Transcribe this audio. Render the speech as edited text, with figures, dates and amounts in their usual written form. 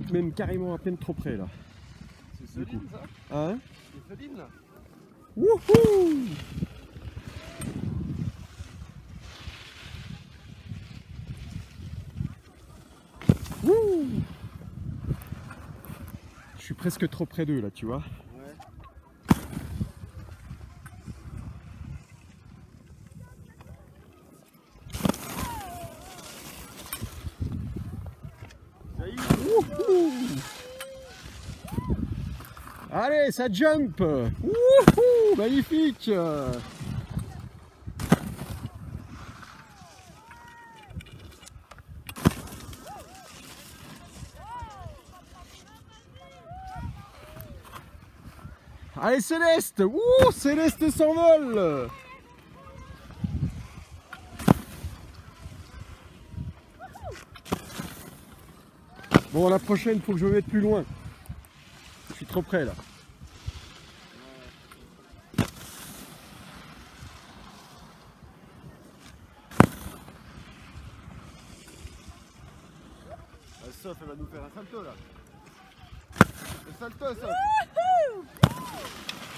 être même carrément à peine trop près là. C'est solide ça? Hein? C'est solide là. Wouhou! Wouh! Je suis presque trop près d'eux là, tu vois. Ouais. Ça y est. Wouhou! Allez, ça jump! Wouhou! Magnifique! Allez, Céleste! Ouh, Céleste s'envole! Bon, la prochaine, il faut que je me mette plus loin. Je suis trop près là. Sof, elle va nous faire un salto là. Le salto, Sof.